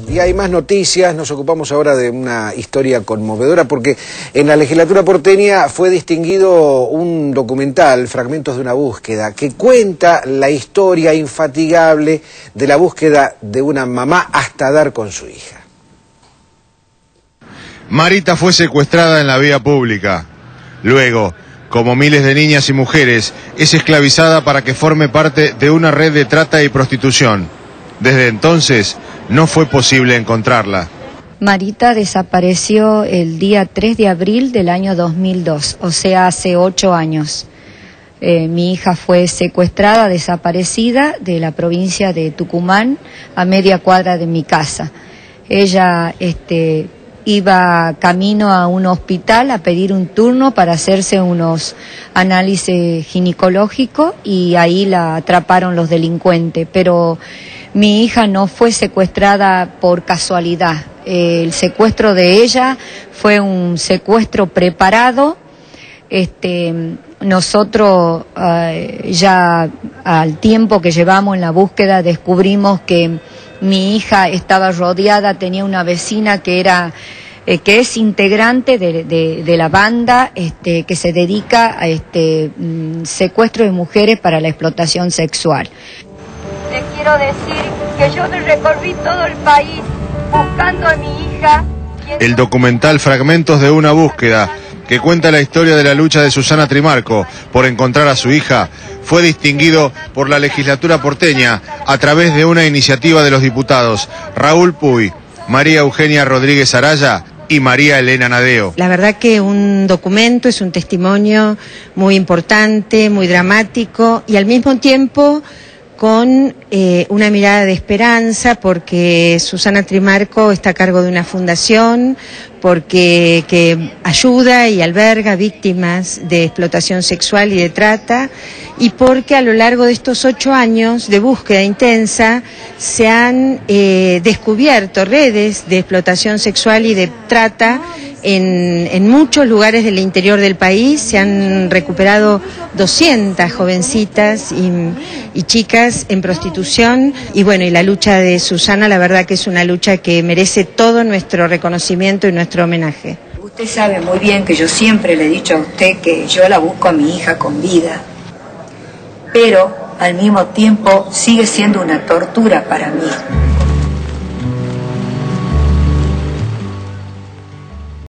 Y hay más noticias, nos ocupamos ahora de una historia conmovedora porque en la legislatura porteña fue distinguido un documental, Fragmentos de una búsqueda, que cuenta la historia infatigable de la búsqueda de una mamá hasta dar con su hija. Marita fue secuestrada en la vía pública. Luego, como miles de niñas y mujeres, es esclavizada para que forme parte de una red de trata y prostitución. Desde entonces, no fue posible encontrarla. Marita desapareció el día 3 de abril del año 2002, o sea, hace 8 años. Mi hija fue secuestrada, desaparecida de la provincia de Tucumán, a media cuadra de mi casa. Ella iba camino a un hospital a pedir un turno para hacerse unos análisis ginecológicos y ahí la atraparon los delincuentes, pero mi hija no fue secuestrada por casualidad. El secuestro de ella fue un secuestro preparado. Nosotros ya al tiempo que llevamos en la búsqueda descubrimos que mi hija estaba rodeada, tenía una vecina que es integrante de la banda que se dedica a secuestro de mujeres para la explotación sexual. Le quiero decir que yo recorrí todo el país buscando a mi hija. El documental Fragmentos de una búsqueda, que cuenta la historia de la lucha de Susana Trimarco por encontrar a su hija, fue distinguido por la legislatura porteña a través de una iniciativa de los diputados Raúl Puy, María Eugenia Rodríguez Araya y María Elena Nadeo. La verdad que un documento es un testimonio muy importante, muy dramático y al mismo tiempo con una mirada de esperanza, porque Susana Trimarco está a cargo de una fundación que ayuda y alberga víctimas de explotación sexual y de trata, y porque a lo largo de estos 8 años de búsqueda intensa se han descubierto redes de explotación sexual y de trata en muchos lugares del interior del país. Se han recuperado 200 jovencitas y chicas en prostitución, y bueno, y la lucha de Susana, la verdad que es una lucha que merece todo nuestro reconocimiento y nuestro homenaje. Usted sabe muy bien que yo siempre le he dicho a usted que yo la busco a mi hija con vida, pero al mismo tiempo sigue siendo una tortura para mí.